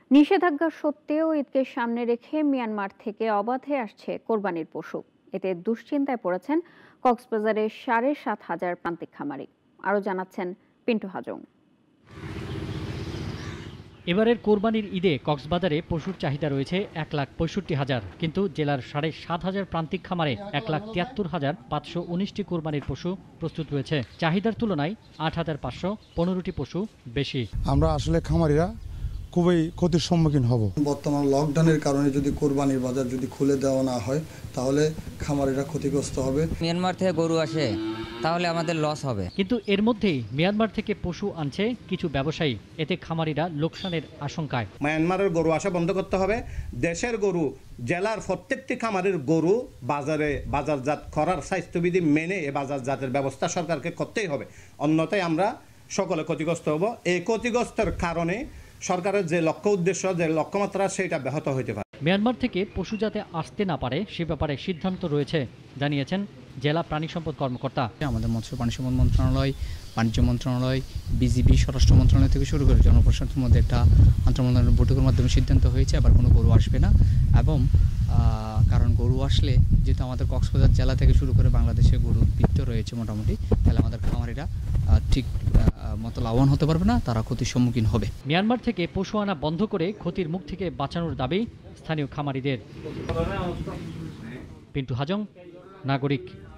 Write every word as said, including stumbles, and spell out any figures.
নিষেধাজ্ঞা সত্ত্বেও ঈদকে সামনে রেখে মিয়ানমার থেকে অবাধে আসছে কোরবানির পশু। এতে দুশ্চিন্তায় পড়েছেন কক্সবাজারের সাড়ে সাত হাজার প্রান্তিক খামারি। আরও জানাচ্ছেন পিন্টু হাজং। এবারের কোরবানির ঈদে কক্সবাজারে পশুর চাহিদা রয়েছে এক লাখ পঁয়ষট্টি হাজার, কিন্তু জেলার সাড়ে সাত হাজার প্রান্তিক খামারে এক লাখ তিয়াত্তর হাজার পাঁচশো উনিশটি কোরবানির পশু প্রস্তুত রয়েছে। চাহিদার তুলনায় আট হাজার পাঁচশো পনেরোটি পশু বেশি। আমরা আসলে খামারিরা খুবই ক্ষতির সম্মুখীন হব। বর্তমান লকডাউনের কারণে যদি কোরবানির বাজার যদি খুলে দেওয়া না হয় তাহলে খামারিরা ক্ষতিগ্রস্ত হবে। মিয়ানমার থেকে গরু আসে তাহলে আমাদের লস হবে। কিন্তু এর মধ্যেই মিয়ানমার থেকে পশু আনছে কিছু ব্যবসায়ী, এতে খামারিরা লোকসানের আশঙ্কায়। মিয়ানমারের গরু আসা বন্ধ করতে হবে। দেশের গরু, জেলার প্রত্যেকটি খামারের গরু বাজারে বাজারজাত করার স্বাস্থ্যবিধি মেনে এ বাজারজাতের ব্যবস্থা সরকারকে করতেই হবে, অন্যথায় আমরা সকলে ক্ষতিগ্রস্ত হব। এই ক্ষতিগ্রস্তের কারণে সরকারের যে লক্ষ্য উদ্দেশ্য, যে লক্ষ্যমাত্রা, সেটা ব্যাহত হতে পারে। মিয়ানমার থেকে পশু যাতে আসতে না পারে সে ব্যাপারে সিদ্ধান্ত রয়েছে, জানিয়েছেন জেলা প্রাণী সম্পদ কর্মকর্তা। আমাদের মৎস্য প্রাণী সম্পদ মন্ত্রণালয়, বাণিজ্য মন্ত্রণালয়, বিজিবি, স্বরাষ্ট্র মন্ত্রণালয় থেকে শুরু করে জনপ্রশাসনের মধ্যে একটা আন্তঃমন্ত্রণালয় বৈঠকের মাধ্যমে সিদ্ধান্ত হয়েছে আবার কোনো গরু আসবে না। এবং কারণ গরু আসলে যেহেতু আমাদের কক্সবাজার জেলা থেকে শুরু করে বাংলাদেশে গরুর বৃত্ত রয়েছে মোটামুটি, তাহলে আমাদের খামারিরা ঠিক মতো লাভবান হতে পারবে না, তারা ক্ষতির সম্মুখীন হবে। মিয়ানমার থেকে পশু আনা বন্ধ করে ক্ষতির মুখ থেকে বাঁচানোর দাবি স্থানীয় খামারিদের। পিন্টু হাজং, নাগরিক।